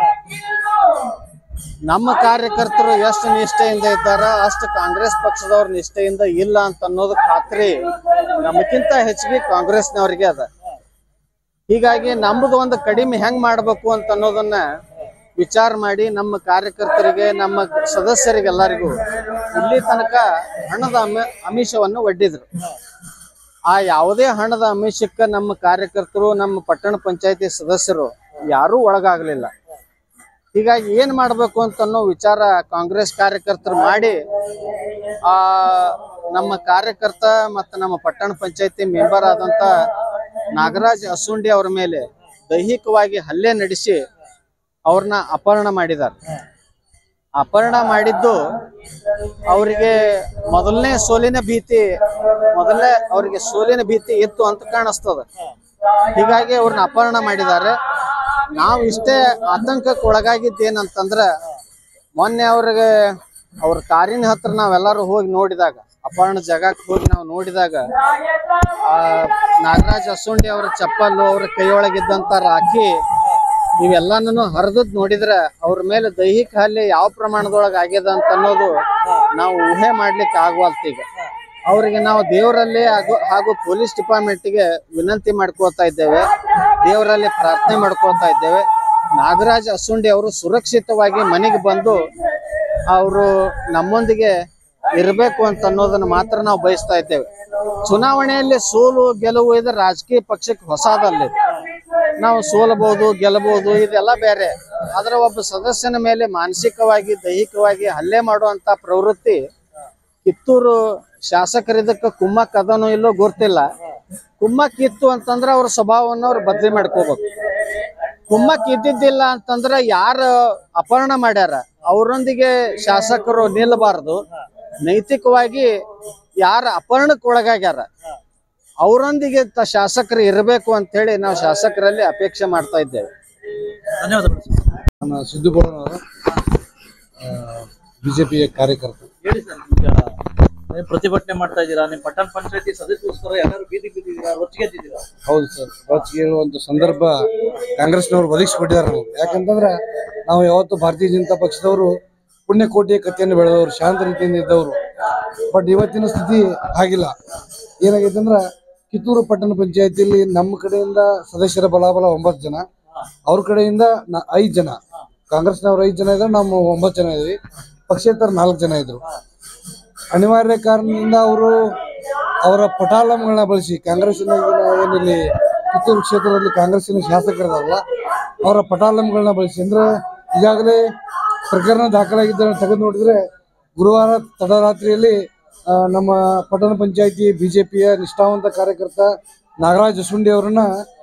G: ನಮ್ಮ ಕಾರ್ಯಕರ್ತರು ಎಷ್ಟು ನಿಷ್ಠೆಯಿಂದ ಇದ್ದಾರ ಅಷ್ಟು ಕಾಂಗ್ರೆಸ್ ಪಕ್ಷದವ್ರ ನಿಷ್ಠೆಯಿಂದ ಇಲ್ಲ ಅಂತ ಅನ್ನೋದು ಖಾತ್ರಿ ನಮಗಿಂತ ಹೆಚ್ಚಿಗೆ ಕಾಂಗ್ರೆಸ್ನವ್ರಿಗೆ ಅದ. ಹೀಗಾಗಿ ನಮ್ಮದು ಒಂದು ಕಡಿಮೆ ಹೆಂಗ್ ಮಾಡ್ಬೇಕು ಅಂತ ಅನ್ನೋದನ್ನ ವಿಚಾರ ಮಾಡಿ ನಮ್ಮ ಕಾರ್ಯಕರ್ತರಿಗೆ, ನಮ್ಮ ಸದಸ್ಯರಿಗೆಲ್ಲರಿಗೂ ಇಲ್ಲಿ ತನಕ ಹಣದ ಅಮ ಆಮಿಷವನ್ನು ಒಡ್ಡಿದ್ರು. ಆ ಯಾವುದೇ ಹಣದ ಆಮಿಷಕ್ಕೆ ನಮ್ಮ ಕಾರ್ಯಕರ್ತರು, ನಮ್ಮ ಪಟ್ಟಣ ಪಂಚಾಯತಿ ಸದಸ್ಯರು ಯಾರೂ ಒಳಗಾಗಲಿಲ್ಲ. ಹೀಗಾಗಿ ಏನ್ ಮಾಡ್ಬೇಕು ಅಂತ ಅನ್ನೋ ವಿಚಾರ ಕಾಂಗ್ರೆಸ್ ಕಾರ್ಯಕರ್ತರು ಮಾಡಿ ಆ ನಮ್ಮ ಕಾರ್ಯಕರ್ತ ಮತ್ತು ನಮ್ಮ ಪಟ್ಟಣ ಪಂಚಾಯತಿ ಮೆಂಬರ್ ಆದಂತ ನಾಗರಾಜ್ ಅಸುಂಡಿ ಅವರ ಮೇಲೆ ದೈಹಿಕವಾಗಿ ಹಲ್ಲೆ ನಡೆಸಿ ಅವ್ರನ್ನ ಅಪಹರಣ ಮಾಡಿದ್ದಾರೆ. ಅಪಹರಣ ಮಾಡಿದ್ದು ಅವರಿಗೆ ಮೊದಲನೇ ಸೋಲಿನ ಭೀತಿ ಮೊದಲನೇ ಅವರಿಗೆ ಸೋಲಿನ ಭೀತಿ ಇತ್ತು ಅಂತ ಕಾಣಿಸ್ತದ. ಹೀಗಾಗಿ ಅವ್ರನ್ನ ಅಪಹರಣ ಮಾಡಿದ್ದಾರೆ. ನಾವು ಇಷ್ಟೇ ಆತಂಕಕ್ಕೆ ಒಳಗಾಗಿದ್ದೇನಂತಂದ್ರ, ಮೊನ್ನೆ ಅವ್ರಿಗೆ ಅವ್ರ ಕಾರಿನ ಹತ್ರ ನಾವೆಲ್ಲರೂ ಹೋಗಿ ನೋಡಿದಾಗ, ಅಪಹರಣ ಜಾಗಕ್ಕೆ ಹೋಗಿ ನಾವು ನೋಡಿದಾಗ, ಆ ನಾಗರಾಜ್ ಅಸುಂಡಿ ಅವರ ಚಪ್ಪಲು, ಅವ್ರ ಕೈಯೊಳಗಿದ್ದಂತ ರಾಖಿ ಇವೆಲ್ಲಾನು ಹರಿದದ್ ನೋಡಿದ್ರೆ ಅವ್ರ ಮೇಲೆ ದೈಹಿಕ ಹಲ್ಲೆ ಯಾವ ಪ್ರಮಾಣದೊಳಗೆ ಆಗ್ಯದ ಅಂತ ಅನ್ನೋದು ನಾವು ಊಹೆ ಮಾಡ್ಲಿಕ್ಕೆ ಆಗವಲ್ತು. ಈಗ ಅವರಿಗೆ ನಾವು ದೇವರಲ್ಲಿ ಹಾಗೂ ಹಾಗೂ ಪೊಲೀಸ್ ಡಿಪಾರ್ಟ್ಮೆಂಟ್ಗೆ ವಿನಂತಿ ಮಾಡ್ಕೋತಾ ಇದ್ದೇವೆ, ದೇವರಲ್ಲಿ ಪ್ರಾರ್ಥನೆ ಮಾಡ್ಕೊಳ್ತಾ ಇದ್ದೇವೆ. ನಾಗರಾಜ್ ಅಸುಂಡಿ ಅವರು ಸುರಕ್ಷಿತವಾಗಿ ಮನೆಗೆ ಬಂದು ಅವರು ನಮ್ಮೊಂದಿಗೆ ಇರಬೇಕು ಅಂತ ಅನ್ನೋದನ್ನ ಮಾತ್ರ ನಾವು ಬಯಸ್ತಾ ಇದ್ದೇವೆ. ಚುನಾವಣೆಯಲ್ಲಿ ಸೋಲು ಗೆಲುವು ಇದು ರಾಜಕೀಯ ಪಕ್ಷಕ್ಕೆ ಹೊಸದಲ್ಲ. ನಾವು ಸೋಲಬಹುದು ಗೆಲ್ಲಬಹುದು ಇದೆಲ್ಲ ಬೇರೆ. ಆದ್ರೆ ಒಬ್ಬ ಸದಸ್ಯನ ಮೇಲೆ ಮಾನಸಿಕವಾಗಿ ದೈಹಿಕವಾಗಿ ಹಲ್ಲೆ ಮಾಡುವಂತ ಪ್ರವೃತ್ತಿ ಕಿತ್ತೂರು ಶಾಸಕರಿದಕ್ಕೆ ಕುಮ್ಮಕ್ ಅದನೋ ಇಲ್ಲೋ ಗೊತ್ತಿಲ್ಲ. ಕುಮ್ಮಕ್ ಇತ್ತು ಅಂತಂದ್ರೆ ಅವ್ರ ಸ್ವಭಾವವನ್ನು ಅವ್ರು ಬದಲಿ ಮಾಡ್ಕೋಬೇಕು. ಕುಮ್ಮಕ್ ಇದ್ದಿದ್ದಿಲ್ಲ ಅಂತಂದ್ರೆ ಯಾರು ಅಪಹರಣ ಮಾಡ್ಯಾರ ಅವರೊಂದಿಗೆ ಶಾಸಕರು ನಿಲ್ಲಬಾರದು. ನೈತಿಕವಾಗಿ ಯಾರ ಅಪಹರಣಕ್ಕೆ ಒಳಗಾಗ್ಯಾರ ಅವರೊಂದಿಗೆ ಶಾಸಕರು ಇರಬೇಕು ಅಂತ ಹೇಳಿ ನಾವು ಶಾಸಕರಲ್ಲಿ ಅಪೇಕ್ಷೆ ಮಾಡ್ತಾ ಇದ್ದೇವೆ.
C: ಧನ್ಯವಾದಗಳು.
H: ನಾನು ಸಿದ್ದುಗೌಡನವರು ಬಿಜೆಪಿಯ ಕಾರ್ಯಕರ್ತ.
C: ಹೇಳಿ ಸರ್, ಈಗ ನೀವು ಪ್ರತಿಭಟನೆ ಮಾಡ್ತಾ ಇದ್ದೀರಾ, ನಿಮ್ಮ ಪಟ್ಟಣ ಪಂಚಾಯತಿ ಸದಸ್ಯರಿಗೋಸ್ಕರ ಎಲ್ಲರೂ ಬೀದಿ ಬಿದ್ದಿದ್ದೀರಾ, ರೊಚ್ಚಿಗೆದ್ದಿದ್ದೀರಾ?
H: ಹೌದು ಸರ್, ರೊಚ್ಚಿಗೆ ಹೇಳುವಂತ ಸಂದರ್ಭ ಕಾಂಗ್ರೆಸ್ನವರು ಒದಗಿಸಿಕೊಟ್ಟಿದ್ದಾರೆ ನಮಗೆ. ಯಾಕಂತಂದ್ರೆ ನಾವು ಯಾವತ್ತು ಭಾರತೀಯ ಜನತಾ ಪಕ್ಷದವರು ಪುಣ್ಯಕೋಟಿಯ ಕಥೆಯನ್ನು ಬೆಳೆದವರು, ಶಾಂತ ರೀತಿಯಿಂದ ಇದ್ದವರು. ಬಟ್ ಇವತ್ತಿನ ಸ್ಥಿತಿ ಆಗಿಲ್ಲ. ಏನಾಗೈತೆ ಅಂದ್ರೆ ಕಿತ್ತೂರು ಪಟ್ಟಣ ಪಂಚಾಯತಿಯಲ್ಲಿ ನಮ್ಮ ಕಡೆಯಿಂದ ಸದಸ್ಯರ ಬಲಾಬಲ ಒಂಬತ್ತು ಜನ, ಅವ್ರ ಕಡೆಯಿಂದ ಐದು ಜನ, ಕಾಂಗ್ರೆಸ್ನವ್ರು ಐದು ಜನ ಇದ್ದಾರೆ, ನಾವು ಒಂಬತ್ತು ಜನ ಇದ್ವಿ, ಪಕ್ಷೇತರ ನಾಲ್ಕು ಜನ ಇದ್ರು. ಅನಿವಾರ್ಯ ಕಾರಣದಿಂದ ಅವರು ಅವರ ಪಟಾಲಂಗಳನ್ನ ಬಳಸಿ ಕಾಂಗ್ರೆಸ್ಸಿನ ಏನಿಲ್ಲಿ ಕಿತ್ತೂರು ಕ್ಷೇತ್ರದಲ್ಲಿ ಕಾಂಗ್ರೆಸ್ಸಿನ ಶಾಸಕರದಲ್ಲ ಅವರ ಪಟಾಲಂಗಳನ್ನ ಬಳಸಿ ಅಂದ್ರೆ ಈಗಾಗಲೇ ಪ್ರಕರಣ ದಾಖಲಾಗಿದ್ದನ್ನು ತೆಗೆದು ನೋಡಿದ್ರೆ ಗುರುವಾರ ತಡರಾತ್ರಿಯಲ್ಲಿ ನಮ್ಮ ಪಟ್ಟಣ ಪಂಚಾಯತಿ ಬಿಜೆಪಿಯ ನಿಷ್ಠಾವಂತ ಕಾರ್ಯಕರ್ತ ನಾಗರಾಜ್ ಅಸುಂಡಿ ಅವರನ್ನ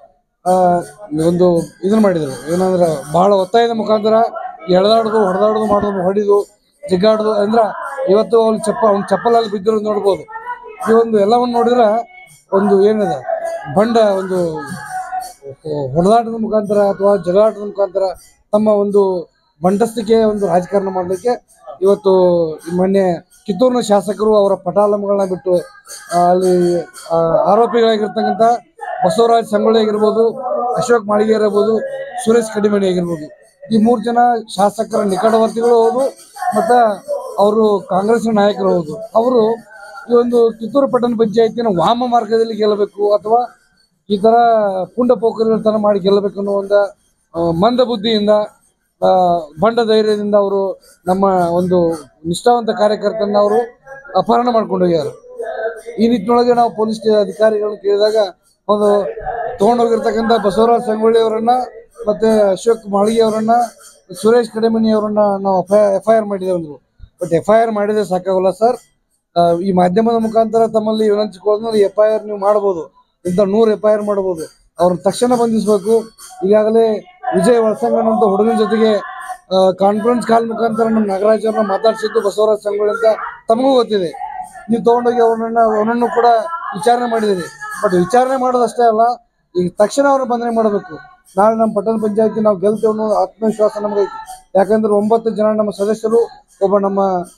H: ಒಂದು ಇದನ್ನ ಮಾಡಿದರು. ಏನಂದ್ರೆ ಬಹಳ ಒತ್ತಾಯದ ಮುಖಾಂತರ ಎಳೆದಾಡೋದು ಹೊಡೆದಾಡೋದು ಮಾಡೋದು, ಹೊಡಿದು ಜಿಗ್ಗಾಡೋದು ಅಂದ್ರೆ ಇವತ್ತು ಅವ್ನು ಚಪ್ಪ ಅವ್ನು ಚಪ್ಪಲಲ್ಲಿ ಬಿದ್ದಿರೋದು ನೋಡ್ಬೋದು. ಈ ಒಂದು ಎಲ್ಲವನ್ನು ನೋಡಿದ್ರೆ ಒಂದು ಏನಿದೆ ಬಂಡ ಒಂದು ಹೊಡೆದಾಟದ ಮುಖಾಂತರ ಅಥವಾ ಜಗಾಟದ ಮುಖಾಂತರ ತಮ್ಮ ಒಂದು ಬಂಡಸ್ತಿಕೆ ಒಂದು ರಾಜಕಾರಣ ಮಾಡಲಿಕ್ಕೆ ಇವತ್ತು ಮೊನ್ನೆ ಕಿತ್ತೂರಿನ ಶಾಸಕರು ಅವರ ಪಟಾಲಂಗಳನ್ನ ಬಿಟ್ಟು ಅಲ್ಲಿ ಆರೋಪಿಗಳಾಗಿರ್ತಕ್ಕಂಥ ಬಸವರಾಜ್ ಸಂಗೊಳ್ಳಿ ಆಗಿರ್ಬೋದು, ಅಶೋಕ್ ಮಾಳಿಗೆ ಇರಬಹುದು, ಸುರೇಶ್ ಕಡಿಮಣಿ ಆಗಿರ್ಬೋದು, ಈ ಮೂರು ಜನ ಶಾಸಕರ ನಿಕಟವರ್ತಿಗಳು ಹೌದು ಮತ್ತು ಅವರು ಕಾಂಗ್ರೆಸ್ನ ನಾಯಕರು ಹೌದು. ಅವರು ಈ ಒಂದು ಕಿತ್ತೂರು ಪಟ್ಟಣ ಪಂಚಾಯತಿನ ವಾಮ ಮಾರ್ಗದಲ್ಲಿ ಗೆಲ್ಲಬೇಕು ಅಥವಾ ಈ ಥರ ಪುಂಡ ಪೋಖರಿಗಳತನ ಮಾಡಿ ಗೆಲ್ಲಬೇಕು ಅನ್ನೋ ಒಂದು ಮಂದ ಬುದ್ಧಿಯಿಂದ ಬಂಡ ಧೈರ್ಯದಿಂದ ಅವರು ನಮ್ಮ ಒಂದು ನಿಷ್ಠಾವಂತ ಕಾರ್ಯಕರ್ತರನ್ನ ಅವರು ಅಪಹರಣ ಮಾಡ್ಕೊಂಡು ಹೋಗ್ಯಾರ. ಈ ನಿಟ್ಟಿನೊಳಗೆ ನಾವು ಪೊಲೀಸ್ ಅಧಿಕಾರಿಗಳನ್ನ ಕೇಳಿದಾಗ ಒಂದು ತೊಗೊಂಡೋಗಿರ್ತಕ್ಕಂಥ ಬಸವರಾಜ್ ಸಂಗೊಳ್ಳಿ ಅವರನ್ನ ಮತ್ತು ಅಶೋಕ್ ಮಾಳಿಗೆ ಅವರನ್ನ, ಸುರೇಶ್ ಕಡಿಮಣಿ ಅವರನ್ನ ನಾವು F I F I R ಮಾಡಿದ್ದೇವೆ ಅಂದರು. ಬಟ್ ಎಫ್ ಐ ಆರ್ ಮಾಡಿದ್ರೆ ಸಾಕಾಗಲ್ಲ ಸರ್. ಈ ಮಾಧ್ಯಮದ ಮುಖಾಂತರ ತಮ್ಮಲ್ಲಿ ವಿನಂತಿಸಿಕೊಳ್ಳೋದು ಎಫ್ ಐ ಆರ್ ನೀವು ಮಾಡ್ಬೋದು, ಇಂಥ ನೂರು ಎಫ್ ಐ ಆರ್ ಮಾಡ್ಬೋದು. ಅವ್ರನ್ನ ತಕ್ಷಣ ಬಂಧಿಸಬೇಕು. ಈಗಾಗಲೇ ವಿಜಯ್ ವಳಸಂಗನ್ ಅಂತ ಹುಡುಗನ ಜೊತೆಗೆ ಕಾನ್ಫರೆನ್ಸ್ ಕಾಲ್ ಮುಖಾಂತರ ನಮ್ಮ ನಾಗರಾಜ್ ಅವ್ರನ್ನ ಮಾತಾಡಿಸಿದ್ದು ಬಸವರಾಜ್ ಸಂಗೊಳ್ಳಿ ಅಂತ ತಮಗೂ ಗೊತ್ತಿದೆ. ನೀವು ತೊಗೊಂಡೋಗಿ ಅವ್ರನ್ನ ಅವನನ್ನು ಕೂಡ ವಿಚಾರಣೆ ಮಾಡಿದ್ದೀರಿ. ಬಟ್ ವಿಚಾರಣೆ ಮಾಡೋದಷ್ಟೇ ಅಲ್ಲ, ಈಗ ತಕ್ಷಣ ಅವ್ರನ್ನ ಬಂಧನೆ ಮಾಡಬೇಕು. ನಾಳೆ ನಮ್ಮ ಪಟ್ಟಣ ಪಂಚಾಯತಿ ನಾವು ಗೆಲ್ತೇವೆ ಅನ್ನೋ ಆತ್ಮವಿಶ್ವಾಸ ನಮಗೈತಿ. ಯಾಕಂದ್ರೆ ಒಂಬತ್ತು ಜನ ನಮ್ಮ ಸದಸ್ಯರು, ಒಬ್ಬ ನಮ್ಮ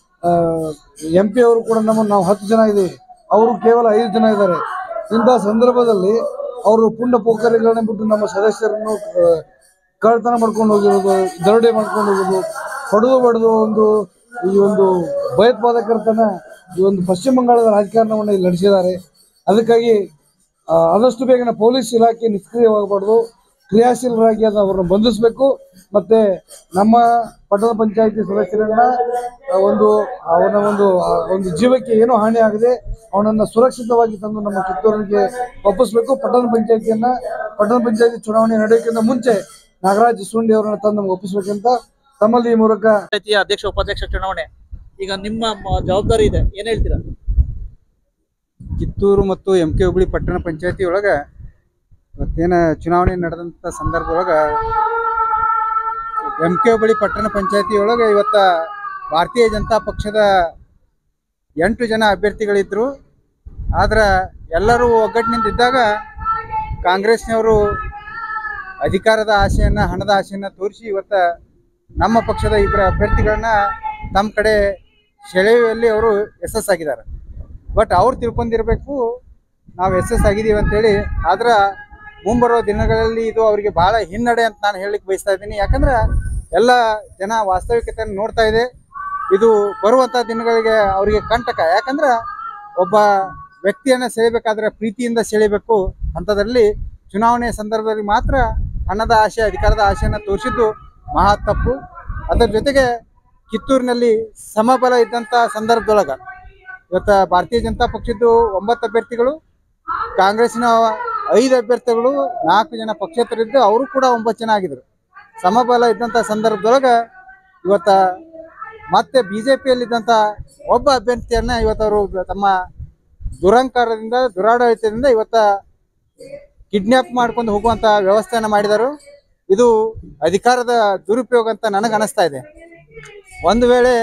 H: ಎಂ ಪಿ ಅವರು ಕೂಡ ನಮ್ಮ ನಾವು ಹತ್ತು ಜನ ಇದ್ದೀವಿ, ಅವರು ಕೇವಲ ಐದು ಜನ ಇದ್ದಾರೆ. ಇಂಥ ಸಂದರ್ಭದಲ್ಲಿ ಅವರು ಪುಂಡ ಪೋಖರಿಗಳನ್ನ ಬಿಟ್ಟು ನಮ್ಮ ಸದಸ್ಯರನ್ನು ಕಳ್ತನ ಮಾಡ್ಕೊಂಡು ಹೋಗಿರೋದು, ದರೋಡೆ ಮಾಡ್ಕೊಂಡು ಹೋಗೋದು, ಹೊಡೆದು ಬಡಿದು ಒಂದು ಈ ಒಂದು ಭಯೋತ್ಪಾದಕರ್ತನ ಈ ಒಂದು ಪಶ್ಚಿಮ ಬಂಗಾಳದ ರಾಜಕಾರಣವನ್ನು ಇಲ್ಲಿ ನಡೆಸಿದ್ದಾರೆ. ಅದಕ್ಕಾಗಿ ಆದಷ್ಟು ಬೇಗನೆ ಪೊಲೀಸ್ ಇಲಾಖೆ ನಿಷ್ಕ್ರಿಯವಾಗಬಾರ್ದು, ಕ್ರಿಯಾಶೀಲರಾಗಿ ಅದು ಅವರನ್ನು ಬಂಧಿಸಬೇಕು. ಮತ್ತು ನಮ್ಮ ಪಟ್ಟಣ ಪಂಚಾಯತಿ ಸದಸ್ಯರನ್ನ ಒಂದು ಅವನ ಒಂದು ಒಂದು ಜೀವಕ್ಕೆ ಏನೂ ಹಾನಿ ಆಗದೆ ಅವನನ್ನು ಸುರಕ್ಷಿತವಾಗಿ ತಂದು ನಮ್ಮ ಕಿತ್ತೂರಿಗೆ ಒಪ್ಪಿಸ್ಬೇಕು. ಪಟ್ಟಣ ಪಂಚಾಯತಿಯನ್ನು ಪಟ್ಟಣ ಪಂಚಾಯತಿ ಚುನಾವಣೆ ನಡೆಯೋಕ್ಕಿಂತ ಮುಂಚೆ ನಾಗರಾಜ್ ಅಸುಂಡಿ ಅವರನ್ನ ತಂದು ನಮ್ಗೆ ಒಪ್ಪಿಸ್ಬೇಕಂತ ತಮ್ಮಲ್ಲಿ ಈ ಮೂಲಕ.
C: ಅಧ್ಯಕ್ಷ ಉಪಾಧ್ಯಕ್ಷ ಚುನಾವಣೆ ಈಗ ನಿಮ್ಮ ಜವಾಬ್ದಾರಿ ಇದೆ, ಏನ್ ಹೇಳ್ತೀರಾ?
I: ಕಿತ್ತೂರು ಮತ್ತು ಎಂ ಕೆ ಹುಬ್ಳಿ ಪಟ್ಟಣ ಪಂಚಾಯತಿ ಒಳಗ ಇವತ್ತೇನ ಚುನಾವಣೆ ನಡೆದಂತ ಸಂದರ್ಭದೊಳಗ ಎಂ ಕೆ ಹುಬ್ಳಿ ಪಟ್ಟಣ ಪಂಚಾಯತಿ ಒಳಗ ಇವತ್ತ ಭಾರತೀಯ ಜನತಾ ಪಕ್ಷದ ಎಂಟು ಜನ ಅಭ್ಯರ್ಥಿಗಳಿದ್ರು. ಆದ್ರೆ ಎಲ್ಲರೂ ಒಗ್ಗಟ್ಟಿನಿಂದ ಇದ್ದಾಗ ಕಾಂಗ್ರೆಸ್ನವರು ಅಧಿಕಾರದ ಆಸೆಯನ್ನ, ಹಣದ ಆಸೆಯನ್ನ ತೋರಿಸಿ ಇವತ್ತ ನಮ್ಮ ಪಕ್ಷದ ಇಬ್ಬರ ಅಭ್ಯರ್ಥಿಗಳನ್ನ ತಮ್ಮ ಕಡೆ ಸೆಳೆಯುವಲ್ಲಿ ಅವರು ಯಶಸ್ಸಾಗಿದ್ದಾರೆ. ಬಟ್ ಅವ್ರು ತಿಳ್ಕೊಂಡಿರ್ಬೇಕು ನಾವು ಯಶಸ್ಸು ಆಗಿದ್ದೀವಿ ಅಂತೇಳಿ. ಆದ್ರೆ ಮುಂಬರುವ ದಿನಗಳಲ್ಲಿ ಇದು ಅವರಿಗೆ ಬಹಳ ಹಿನ್ನಡೆ ಅಂತ ನಾನು ಹೇಳಲಿಕ್ಕೆ ಬಯಸ್ತಾ ಇದ್ದೀನಿ. ಯಾಕಂದ್ರೆ ಎಲ್ಲ ಜನ ವಾಸ್ತವಿಕತೆಯನ್ನು ನೋಡ್ತಾ ಇದೆ. ಇದು ಬರುವಂಥ ದಿನಗಳಿಗೆ ಅವರಿಗೆ ಕಂಟಕ. ಯಾಕಂದ್ರೆ ಒಬ್ಬ ವ್ಯಕ್ತಿಯನ್ನು ಸೆಳೆಯಬೇಕಾದ್ರೆ ಪ್ರೀತಿಯಿಂದ ಸೆಳೆಯಬೇಕು. ಅಂಥದ್ರಲ್ಲಿ ಚುನಾವಣೆ ಸಂದರ್ಭದಲ್ಲಿ ಮಾತ್ರ ಹಣದ ಆಶೆ ಅಧಿಕಾರದ ಆಶೆಯನ್ನು ತೋರಿಸಿದ್ದು ಮಹಾ ತಪ್ಪು. ಅದರ ಜೊತೆಗೆ ಕಿತ್ತೂರಿನಲ್ಲಿ ಸಮಬಲ ಇದ್ದಂಥ ಸಂದರ್ಭದೊಳಗೆ ಇವತ್ತು ಭಾರತೀಯ ಜನತಾ ಪಕ್ಷದ್ದು ಒಂಬತ್ತು ಅಭ್ಯರ್ಥಿಗಳು, ಕಾಂಗ್ರೆಸ್ನ ಐದು ಅಭ್ಯರ್ಥಿಗಳು, ನಾಲ್ಕು ಜನ ಪಕ್ಷೇತರಿದ್ದು ಅವರು ಕೂಡ ಒಂಬತ್ತು ಜನ ಆಗಿದ್ರು. ಸಮಬಲ ಇದ್ದಂಥ ಸಂದರ್ಭದೊಳಗೆ ಇವತ್ತ ಮತ್ತೆ ಬಿ ಜೆ ಪಿಯಲ್ಲಿದ್ದಂಥ ಒಬ್ಬ ಅಭ್ಯರ್ಥಿಯನ್ನ ಇವತ್ತವರು ತಮ್ಮ ದುರಂಕಾರದಿಂದ ದುರಾಡಳಿತದಿಂದ ಇವತ್ತ ಕಿಡ್ನ್ಯಾಪ್ ಮಾಡ್ಕೊಂಡು ಹೋಗುವಂಥ ವ್ಯವಸ್ಥೆಯನ್ನು ಮಾಡಿದರು. ಇದು ಅಧಿಕಾರದ ದುರುಪಯೋಗ ಅಂತ ನನಗೆ ಅನಿಸ್ತಾ ಇದೆ. ಒಂದು ವೇಳೆ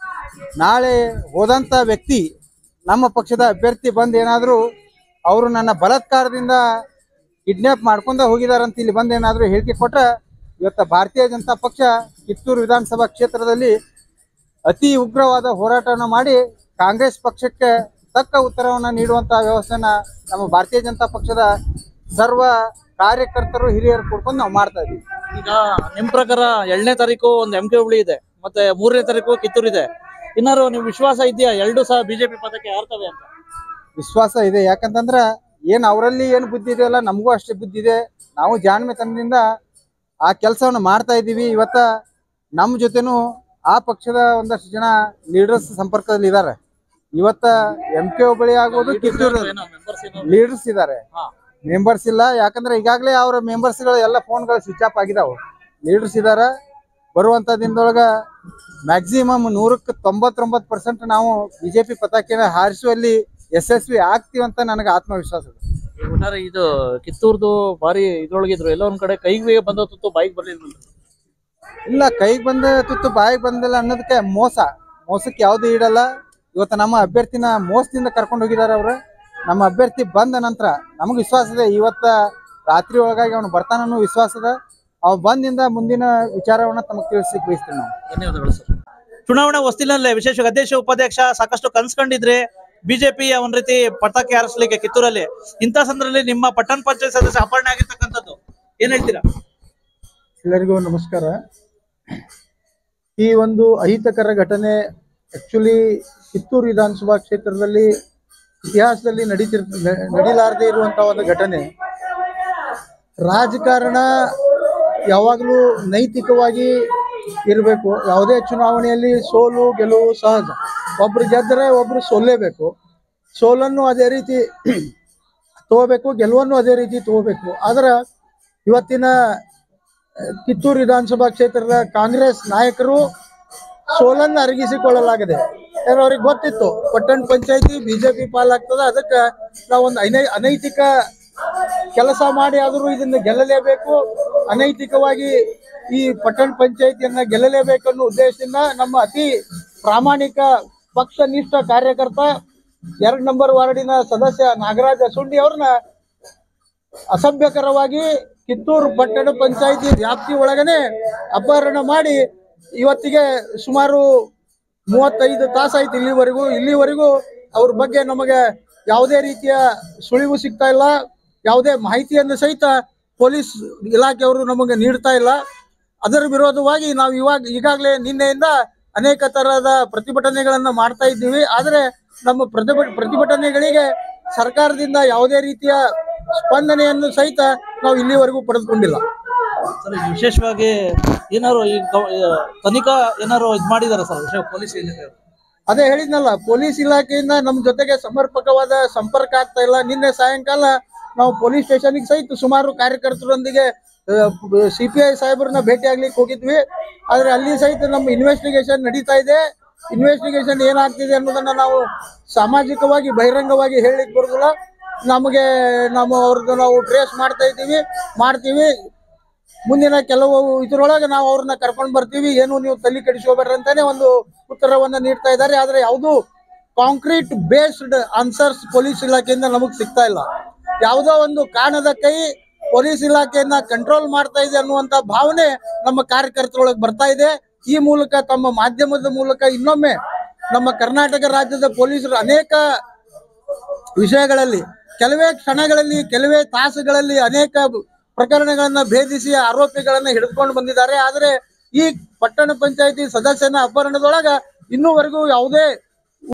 I: ನಾಳೆ ಹೋದಂಥ ವ್ಯಕ್ತಿ ನಮ್ಮ ಪಕ್ಷದ ಅಭ್ಯರ್ಥಿ ಬಂದು ಏನಾದರೂ ಅವರು ನನ್ನ ಬಲಾತ್ಕಾರದಿಂದ ಕಿಡ್ನ್ಯಾಪ್ ಮಾಡ್ಕೊಂಡು ಹೋಗಿದಾರಂತ ಇಲ್ಲಿ ಬಂದು ಏನಾದರೂ ಹೇಳಿಕೆ ಕೊಟ್ಟರೆ ಇವತ್ತು ಭಾರತೀಯ ಜನತಾ ಪಕ್ಷ ಕಿತ್ತೂರು ವಿಧಾನಸಭಾ ಕ್ಷೇತ್ರದಲ್ಲಿ ಅತಿ ಉಗ್ರವಾದ ಹೋರಾಟವನ್ನು ಮಾಡಿ ಕಾಂಗ್ರೆಸ್ ಪಕ್ಷಕ್ಕೆ ತಕ್ಕ ಉತ್ತರವನ್ನು ನೀಡುವಂಥ ವ್ಯವಸ್ಥೆನ ನಮ್ಮ ಭಾರತೀಯ ಜನತಾ ಪಕ್ಷದ ಸರ್ವ ಕಾರ್ಯಕರ್ತರು ಹಿರಿಯರು ಕೂಡ್ಕೊಂಡು ನಾವು ಮಾಡ್ತಾ ಇದ್ದೀವಿ.
C: ಈಗ ನಿಮ್ ಪ್ರಕಾರ ಎರಡನೇ ತಾರೀಕು ಒಂದು ಎಂ ಕೆ ಹುಬ್ಳಿ ಇದೆ, ಮತ್ತೆ ಮೂರನೇ ತಾರೀಕು ಕಿತ್ತೂರು ಇದೆ. ಇನ್ನಾರು ನಿಮ್ ವಿಶ್ವಾಸ ಇದೆಯಾ ಎರಡು ಸಹ ಬಿಜೆಪಿ ಪದಕ್ಕೆ ಯಾರ್ತವೆ ಅಂತ?
I: ವಿಶ್ವಾಸ ಇದೆ. ಯಾಕಂತಂದ್ರೆ ಏನು ಅವರಲ್ಲಿ ಏನು ಬುದ್ಧಿ ಇದೆಯಲ್ಲ ನಮಗೂ ಅಷ್ಟೇ ಬುದ್ಧಿ ಇದೆ. ನಾವು ಜಾಣ್ಮೆತನದಿಂದ ಆ ಕೆಲಸವನ್ನು ಮಾಡ್ತಾ ಇದ್ದೀವಿ. ಇವತ್ತ ನಮ್ಮ ಜೊತೆನೂ ಆ ಪಕ್ಷದ ಒಂದಷ್ಟು ಜನ ಲೀಡರ್ಸ್ ಸಂಪರ್ಕದಲ್ಲಿ ಇದ್ದಾರೆ. ಇವತ್ತ ಎಂ ಕೆ ಹುಬ್ಬಳ್ಳಿ ಆಗ್ಬೋದು, ಕಿತ್ತೂರು ಲೀಡರ್ಸ್ ಇದ್ದಾರೆ, ಮೆಂಬರ್ಸ್ ಇಲ್ಲ. ಯಾಕಂದ್ರೆ ಈಗಾಗಲೇ ಅವರ ಮೆಂಬರ್ಸ್ಗಳು ಎಲ್ಲ ಫೋನ್ಗಳು ಸ್ವಿಚ್ ಆಫ್ ಆಗಿದಾವೆ. ಲೀಡರ್ಸ್ ಇದ್ದಾರೆ. ಬರುವಂಥ ದಿನದೊಳಗೆ ಮ್ಯಾಕ್ಸಿಮಮ್ ನೂರಕ್ಕೆ ತೊಂಬತ್ತೊಂಬತ್ತು ಪರ್ಸೆಂಟ್ ನಾವು ಬಿಜೆಪಿ ಪತಾಕೆನ ಹಾರಿಸುವಲ್ಲಿ ಯಶಸ್ವಿ ಆಗ್ತೀವಿ ಅಂತ ನನಗೆ ಆತ್ಮವಿಶ್ವಾಸ ಇದೆ.
C: ಒಟ್ಟಾರೆ ಇದು ಕಿತ್ತೂರ್ದು ಬಾರಿ ಇದ್ರೊಳಗಿದ್ರು, ಎಲ್ಲ ಒಂದ್ ಕಡೆ ಕೈಗೆ ಬಂದ ತುತ್ತು ಬಾಯಿಗೆ ಬರ್ಲಿಲ್ಲ.
I: ಇಲ್ಲ, ಕೈಗೆ ಬಂದ ತುತ್ತು ಬಾಯಿಗೆ ಬಂದಿಲ್ಲ ಅನ್ನೋದಕ್ಕೆ ಮೋಸ. ಮೋಸಕ್ಕೆ ಯಾವುದು ಇಡಲ್ಲ. ಇವತ್ತು ನಮ್ಮ ಅಭ್ಯರ್ಥಿನ ಮೋಸದಿಂದ ಕರ್ಕೊಂಡು ಹೋಗಿದ್ದಾರೆ ಅವರು. ನಮ್ಮ ಅಭ್ಯರ್ಥಿ ಬಂದ ನಂತರ ನಮಗೆ ವಿಶ್ವಾಸ ಇದೆ. ಇವತ್ತ ರಾತ್ರಿ ಒಳಗಾಗಿ ಅವನು ಬರ್ತಾನನ್ನೋ ವಿಶ್ವಾಸ ಇದೆ. ಅವ್ ಬಂದಿಂದ ಮುಂದಿನ ವಿಚಾರವನ್ನ ತಮಗೆ ತಿಳಿಸ್ಲಿಕ್ಕೆ ಬಯಸ್ತೀವಿ ನಾವು.
C: ಧನ್ಯವಾದಗಳು ಸರ್. ಚುನಾವಣಾ ಹೊಸ್ತಿಲಲ್ಲೇ ವಿಶೇಷ ಅಧ್ಯಕ್ಷ ಉಪಾಧ್ಯಕ್ಷ ಸಾಕಷ್ಟು ಕನ್ಸ್ಕೊಂಡಿದ್ರೆ ಬಿಜೆಪಿಯ ಒಂದ್ ರೀತಿ ಪಟಾಕಿ ಹಾರಿಸ್ಲಿಕ್ಕೆ ಕಿತ್ತೂರಲ್ಲಿ, ಇಂಥ ಸಂದರ್ಭದಲ್ಲಿ ನಿಮ್ಮ ಪಟ್ಟಣ ಪಂಚಾಯತ್ ಸದಸ್ಯ ಅಪಹರಣ ಆಗಿರ್ತಕ್ಕಂಥದ್ದು ಏನ್ ಹೇಳ್ತೀರಾ?
E: ಎಲ್ಲರಿಗೂ ನಮಸ್ಕಾರ. ಈ ಒಂದು ಅಹಿತಕರ ಘಟನೆ ಆಕ್ಚುಲಿ ಕಿತ್ತೂರು ವಿಧಾನಸಭಾ ಕ್ಷೇತ್ರದಲ್ಲಿ ಇತಿಹಾಸದಲ್ಲಿ ನಡೀತಿರ್ ನಡೀಲಾರದೆ ಇರುವಂತಹ ಒಂದು ಘಟನೆ. ರಾಜಕಾರಣ ಯಾವಾಗಲೂ ನೈತಿಕವಾಗಿ ಇರಬೇಕು. ಯಾವುದೇ ಚುನಾವಣೆಯಲ್ಲಿ ಸೋಲು ಗೆಲುವು ಸಹಜ. ಒಬ್ರು ಗೆದ್ದರೆ ಒಬ್ರು ಸೋಲ್ಲೇಬೇಕು. ಸೋಲನ್ನು ಅದೇ ರೀತಿ ತಗೋಬೇಕು, ಗೆಲುವನ್ನು ಅದೇ ರೀತಿ ತಗೋಬೇಕು. ಆದ್ರೆ ಇವತ್ತಿನ ಕಿತ್ತೂರು ವಿಧಾನಸಭಾ ಕ್ಷೇತ್ರದ ಕಾಂಗ್ರೆಸ್ ನಾಯಕರು ಸೋಲನ್ನು ಅರಗಿಸಿಕೊಳ್ಳಲಾಗಿದೆ. ಯಾರು ಅವ್ರಿಗೆ ಗೊತ್ತಿತ್ತು ಪಟ್ಟಣ ಪಂಚಾಯತಿ ಬಿಜೆಪಿ ಪಾಲಾಗ್ತದ, ಅದಕ್ಕೆ ನಾವೊಂದು ಅನೈ ಅನೈತಿಕ ಕೆಲಸ ಮಾಡಿ ಆದರೂ ಇದನ್ನ ಗೆಲ್ಲಲೇಬೇಕು, ಅನೈತಿಕವಾಗಿ ಈ ಪಟ್ಟಣ ಪಂಚಾಯತಿಯನ್ನ ಗೆಲ್ಲಲೇಬೇಕು ಅನ್ನೋ ಉದ್ದೇಶದಿಂದ ನಮ್ಮ ಅತಿ ಪ್ರಾಮಾಣಿಕ ಪಕ್ಷನಿಷ್ಠ ಕಾರ್ಯಕರ್ತ ಎರಡ್ ನಂಬರ್ ವಾರ್ಡಿನ ಸದಸ್ಯ ನಾಗರಾಜ್ ಅಸುಂಡಿ ಅವ್ರನ್ನ ಅಸಭ್ಯಕರವಾಗಿ ಕಿತ್ತೂರು ಪಟ್ಟಣ ಪಂಚಾಯತಿ ವ್ಯಾಪ್ತಿ ಒಳಗನೆ ಅಪಹರಣ ಮಾಡಿ ಇವತ್ತಿಗೆ ಸುಮಾರು ಮೂವತ್ತೈದು ತಾಸಾಯ್ತು ಇಲ್ಲಿವರೆಗೂ. ಇಲ್ಲಿವರೆಗೂ ಅವ್ರ ಬಗ್ಗೆ ನಮಗೆ ಯಾವುದೇ ರೀತಿಯ ಸುಳಿವು ಸಿಗ್ತಾ ಇಲ್ಲ. ಯಾವುದೇ ಮಾಹಿತಿಯನ್ನು ಸಹಿತ ಪೊಲೀಸ್ ಇಲಾಖೆಯವರು ನಮಗೆ ನೀಡ್ತಾ ಇಲ್ಲ. ಅದರ ವಿರೋಧವಾಗಿ ನಾವು ಇವಾಗ ಈಗಾಗಲೇ ನಿನ್ನೆಯಿಂದ ಅನೇಕ ತರಹದ ಪ್ರತಿಭಟನೆಗಳನ್ನ ಮಾಡ್ತಾ ಇದ್ದೀವಿ. ಆದರೆ ನಮ್ಮ ಪ್ರತಿಭ ಪ್ರತಿಭಟನೆಗಳಿಗೆ ಸರ್ಕಾರದಿಂದ ಯಾವುದೇ ರೀತಿಯ ಸ್ಪಂದನೆಯನ್ನು ಸಹಿತ ನಾವು ಇಲ್ಲಿವರೆಗೂ ಪಡೆದುಕೊಂಡಿಲ್ಲ.
C: ಸರ್, ವಿಶೇಷವಾಗಿ ಏನಾರು ಈ ತನಿಖಾ ಏನಾರು ಇದು ಮಾಡಿದಾರ ಸರ್ ಪೊಲೀಸ್ ಇಲಾಖೆ?
E: ಅದೇ ಹೇಳಿದ್ನಲ್ಲ, ಪೊಲೀಸ್ ಇಲಾಖೆಯಿಂದ ನಮ್ಮ ಜೊತೆಗೆ ಸಮರ್ಪಕವಾದ ಸಂಪರ್ಕ ಆಗ್ತಾ ಇಲ್ಲ. ನಿನ್ನೆ ಸಾಯಂಕಾಲ ನಾವು ಪೊಲೀಸ್ ಸ್ಟೇಷನ್ಗೆ ಸಹಿತ ಸುಮಾರು ಕಾರ್ಯಕರ್ತರೊಂದಿಗೆ ಸಿ ಪಿ ಐ ಸಾಹೇಬ್ರನ್ನ ಭೇಟಿ ಆಗ್ಲಿಕ್ಕೆ ಹೋಗಿದ್ವಿ. ಆದ್ರೆ ಅಲ್ಲಿ ಸಹಿತ ನಮ್ಮ ಇನ್ವೆಸ್ಟಿಗೇಷನ್ ನಡೀತಾ ಇದೆ. ಇನ್ವೆಸ್ಟಿಗೇಷನ್ ಏನಾಗ್ತಿದೆ ಅನ್ನೋದನ್ನ ನಾವು ಸಾಮಾಜಿಕವಾಗಿ ಬಹಿರಂಗವಾಗಿ ಹೇಳಲಿಕ್ಕೆ ಬರೋದಿಲ್ಲ. ನಮಗೆ ನಮ್ಮ ಅವ್ರದ್ದು ನಾವು ಟ್ರೇಸ್ ಮಾಡ್ತಾ ಇದ್ದೀವಿ, ಮಾಡ್ತೀವಿ. ಮುಂದಿನ ಕೆಲವು ಇದರೊಳಗೆ ನಾವು ಅವ್ರನ್ನ ಕರ್ಕೊಂಡು ಬರ್ತೀವಿ. ಏನು ನೀವು ತಲೆ ಕೆಡಿಸ್ಕೋಬೇಡ್ರಿ ಅಂತಾನೆ ಒಂದು ಉತ್ತರವನ್ನ ನೀಡ್ತಾ ಇದ್ದಾರೆ. ಆದ್ರೆ ಯಾವುದು ಕಾಂಕ್ರೀಟ್ ಬೇಸ್ಡ್ ಆನ್ಸರ್ಸ್ ಪೊಲೀಸ್ ಇಲಾಖೆಯಿಂದ ನಮಗ್ ಸಿಗ್ತಾ ಇಲ್ಲ. ಯಾವುದೋ ಒಂದು ಕಾರಣದ ಕೈ ಪೊಲೀಸ್ ಇಲಾಖೆಯನ್ನ ಕಂಟ್ರೋಲ್ ಮಾಡ್ತಾ ಇದೆ ಅನ್ನುವಂತ ಭಾವನೆ ನಮ್ಮ ಕಾರ್ಯಕರ್ತರೊಳಗೆ ಬರ್ತಾ ಇದೆ. ಈ ಮೂಲಕ ತಮ್ಮ ಮಾಧ್ಯಮದ ಮೂಲಕ ಇನ್ನೊಮ್ಮೆ ನಮ್ಮ ಕರ್ನಾಟಕ ರಾಜ್ಯದ ಪೊಲೀಸರು ಅನೇಕ ವಿಷಯಗಳಲ್ಲಿ ಕೆಲವೇ ಕ್ಷಣಗಳಲ್ಲಿ ಕೆಲವೇ ತಾಸುಗಳಲ್ಲಿ ಅನೇಕ ಪ್ರಕರಣಗಳನ್ನ ಭೇದಿಸಿ ಆರೋಪಿಗಳನ್ನ ಹಿಡಿದುಕೊಂಡು ಬಂದಿದ್ದಾರೆ. ಆದರೆ ಈ ಪಟ್ಟಣ ಪಂಚಾಯತಿ ಸದಸ್ಯನ ಅಪಹರಣದೊಳಗ ಇನ್ನೂವರೆಗೂ ಯಾವುದೇ